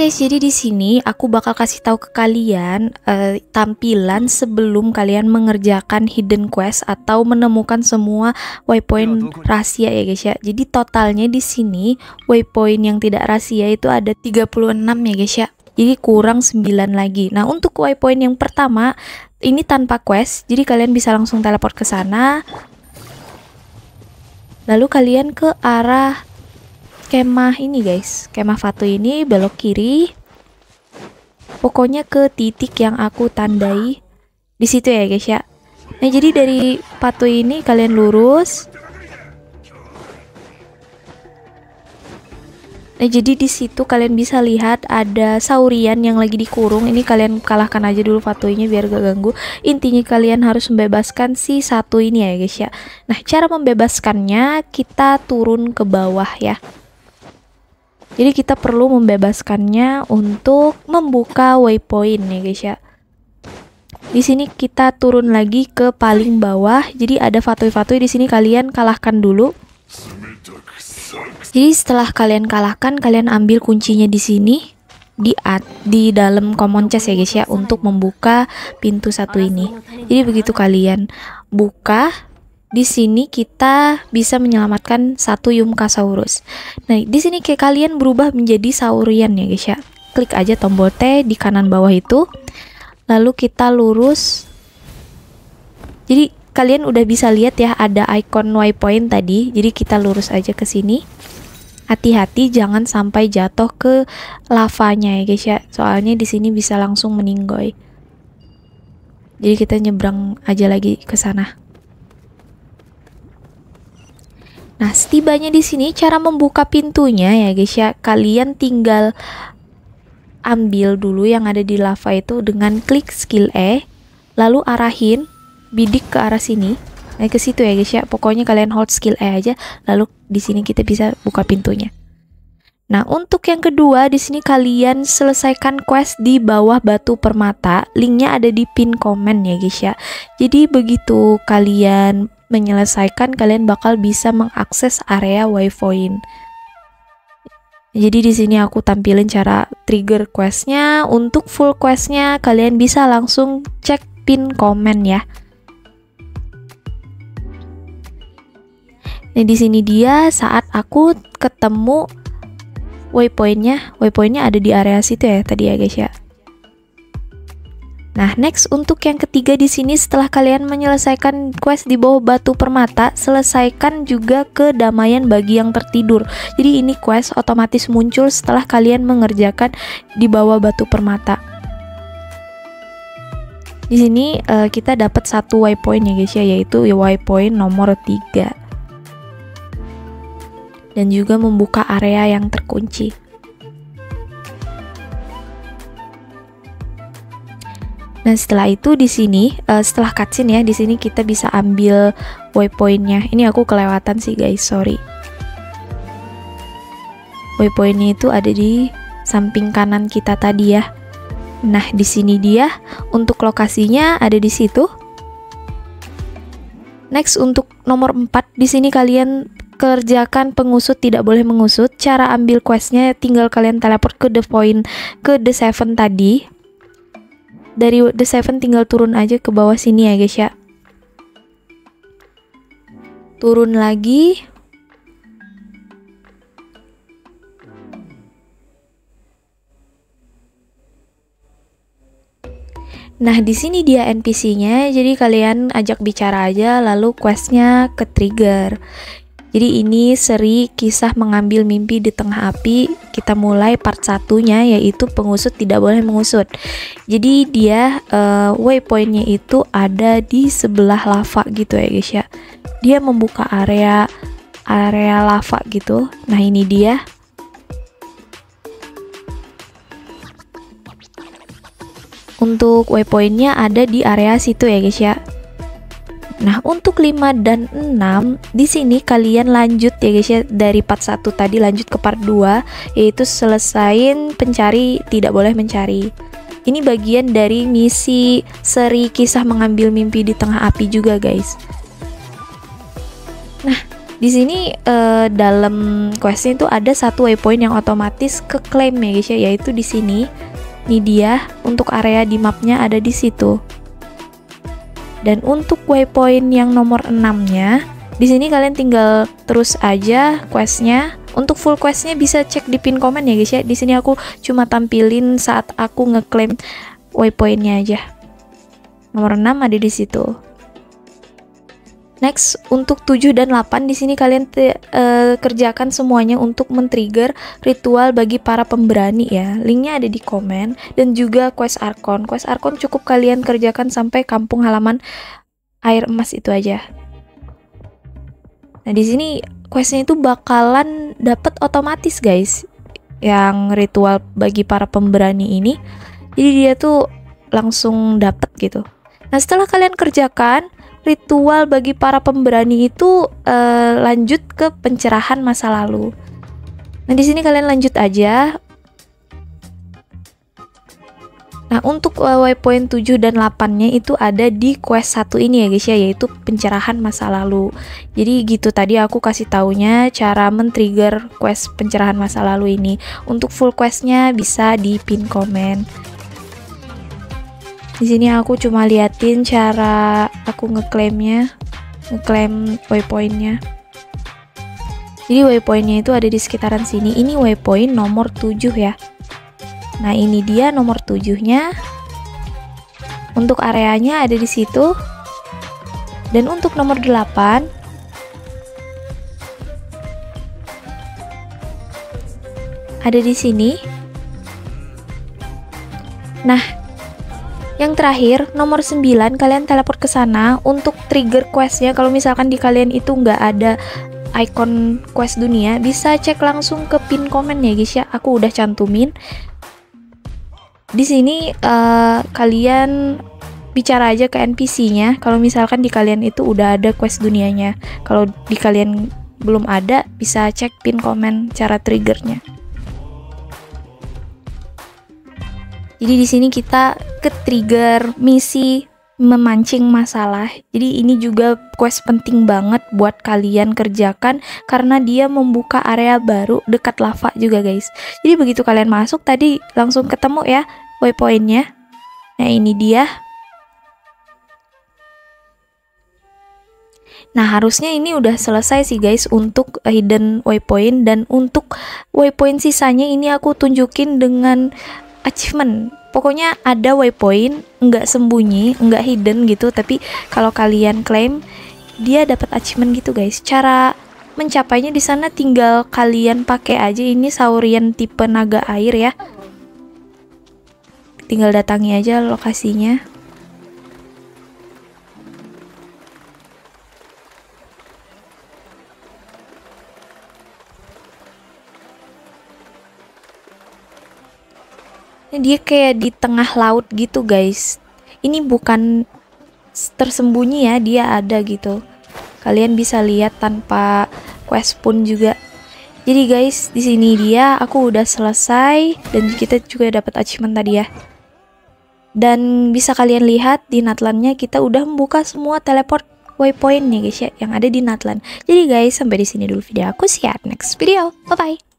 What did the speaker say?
guys, jadi di sini aku bakal kasih tahu ke kalian tampilan sebelum kalian mengerjakan hidden quest atau menemukan semua waypoint rahasia ya guys ya. Jadi totalnya di sini waypoint yang tidak rahasia itu ada 36 ya guys ya. Jadi kurang 9 lagi. Nah, untuk waypoint yang pertama ini tanpa quest, jadi kalian bisa langsung teleport ke sana. Lalu kalian ke arah kemah ini guys, kemah Fatu ini, belok kiri. Pokoknya ke titik yang aku tandai di situ ya guys ya. Nah, jadi dari Fatu ini kalian lurus. Nah, jadi di situ kalian bisa lihat ada Saurian yang lagi dikurung. Ini kalian kalahkan aja dulu Fatuinya biar gak ganggu. Intinya kalian harus membebaskan si satu ini ya guys ya. Nah, cara membebaskannya kita turun ke bawah ya. Jadi kita perlu membebaskannya untuk membuka waypoint ya guys ya. Di sini kita turun lagi ke paling bawah. Jadi ada Fatui-Fatui di sini, kalian kalahkan dulu. Jadi setelah kalian kalahkan, kalian ambil kuncinya di sini di dalam common chest ya guys ya untuk membuka pintu satu ini. Jadi begitu kalian buka, di sini kita bisa menyelamatkan satu Yumkasaurus. Nah, di sini kayak kalian berubah menjadi Saurian ya guys ya. Klik aja tombol T di kanan bawah itu. Lalu kita lurus. Jadi kalian udah bisa lihat ya ada icon waypoint tadi. Jadi kita lurus aja ke sini. Hati-hati jangan sampai jatuh ke lavanya ya guys ya. Soalnya di sini bisa langsung meninggoy. Jadi kita nyebrang aja lagi ke sana. Nah, setibanya di sini cara membuka pintunya ya guys ya, kalian tinggal ambil dulu yang ada di lava itu dengan klik skill E, lalu arahin bidik ke arah sini. Nah, ke situ ya guys ya. Pokoknya kalian hold skill E aja, lalu di sini kita bisa buka pintunya. Nah, untuk yang kedua di sini kalian selesaikan quest di bawah batu permata. Linknya ada di pin komen ya guys ya. Jadi begitu kalian menyelesaikan, kalian bakal bisa mengakses area waypoint. Jadi di sini aku tampilin cara trigger questnya. Untuk full questnya kalian bisa langsung cek pin komen ya. Nah, di sini dia saat aku ketemu waypointnya ada di area situ ya tadi ya guys ya. Nah, next untuk yang ketiga di sini setelah kalian menyelesaikan quest di bawah batu permata, selesaikan juga kedamaian bagi yang tertidur. Jadi ini quest otomatis muncul setelah kalian mengerjakan di bawah batu permata. Di sini kita dapat satu waypoint ya guys ya, yaitu waypoint nomor 3. Dan juga membuka area yang terkunci. Nah, setelah itu di sini setelah cutscene ya, di sini kita bisa ambil waypointnya. Ini aku kelewatan sih guys, sorry. Waypointnya itu ada di samping kanan kita tadi ya. Nah, di sini dia. Untuk lokasinya ada di situ. Next untuk nomor 4 di sini kalian kerjakan pengusut tidak boleh mengusut. Cara ambil questnya tinggal kalian teleport ke The Seven tadi. Dari The Seven tinggal turun aja ke bawah sini ya guys ya. Turun lagi. Nah, di sini dia NPC-nya. Jadi kalian ajak bicara aja lalu questnya ke trigger. Jadi ini seri kisah mengambil mimpi di tengah api. Kita mulai part 1-nya yaitu pengusut tidak boleh mengusut. Jadi dia waypointnya itu ada di sebelah lava gitu ya guys ya. Dia membuka area lava gitu. Nah, ini dia. Untuk waypointnya ada di area situ ya guys ya. Nah, untuk 5 dan 6 di sini kalian lanjut ya guys ya, dari part 1 tadi lanjut ke part 2 yaitu selesain pencari tidak boleh mencari. Ini bagian dari misi seri kisah mengambil mimpi di tengah api juga guys. Nah, Di sini dalam questnya itu ada satu waypoint yang otomatis ke claim ya guys ya, yaitu di sini. Ini dia, untuk area di mapnya ada di situ. Dan untuk waypoint yang nomor 6-nya, di sini kalian tinggal terus aja questnya. Untuk full questnya bisa cek di pin komen ya guys ya. Di sini aku cuma tampilin saat aku ngeklaim waypointnya aja. Nomor 6 ada di situ. Next, untuk 7 dan 8 di sini kalian kerjakan semuanya untuk men-trigger ritual bagi para pemberani ya. Linknya ada di komen, dan juga quest Arkon. Quest Arkon cukup kalian kerjakan sampai kampung halaman air emas itu aja. Nah, di sini questnya itu bakalan dapat otomatis guys, yang ritual bagi para pemberani ini. Jadi dia tuh langsung dapat gitu. Nah, setelah kalian kerjakan ritual bagi para pemberani itu, lanjut ke pencerahan masa lalu. Nah, di sini kalian lanjut aja. Nah, untuk waypoint 7 dan 8-nya itu ada di quest 1 ini ya guys ya, yaitu pencerahan masa lalu. Jadi gitu, tadi aku kasih taunya cara men-trigger quest pencerahan masa lalu ini. Untuk full questnya bisa di pin komen. Di sini aku cuma liatin cara aku ngeklaim waypointnya. Jadi waypointnya itu ada di sekitaran sini. Ini waypoint nomor 7 ya. Nah, ini dia nomor 7-nya. Untuk areanya ada di situ. Dan untuk nomor 8 ada di sini. Nah, yang terakhir, nomor 9, kalian teleport ke sana untuk trigger questnya. Kalau misalkan di kalian itu nggak ada icon quest dunia, bisa cek langsung ke pin komen ya guys ya. Aku udah cantumin. Di sini kalian bicara aja ke NPC-nya. Kalau misalkan di kalian itu udah ada quest dunianya. Kalau di kalian belum ada, bisa cek pin komen cara triggernya. Jadi di sini kita ke trigger misi memancing masalah. Jadi ini juga quest penting banget buat kalian kerjakan karena dia membuka area baru dekat lava juga guys. Jadi begitu kalian masuk tadi langsung ketemu ya waypointnya. Nah, ini dia. Nah, harusnya ini udah selesai sih guys untuk hidden waypoint, dan untuk waypoint sisanya ini aku tunjukin dengan achievement. Pokoknya ada waypoint, nggak sembunyi, nggak hidden gitu, tapi kalau kalian claim dia dapat achievement gitu guys. Cara mencapainya di sana tinggal kalian pakai aja ini saurian tipe naga air ya. Tinggal datangi aja lokasinya. Dia kayak di tengah laut gitu guys. Ini bukan tersembunyi ya, dia ada gitu. Kalian bisa lihat tanpa quest pun juga. Jadi guys, di sini dia aku udah selesai, dan kita juga dapat achievement tadi ya. Dan bisa kalian lihat di Natlannya kita udah membuka semua teleport waypoint nih guys ya, yang ada di Natlan. Jadi guys, sampai di sini dulu video aku. See you at next video. Bye bye.